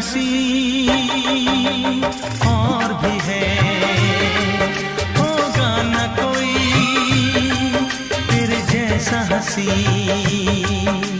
हंसी और भी है, होगा न कोई तेरे जैसा हंसी।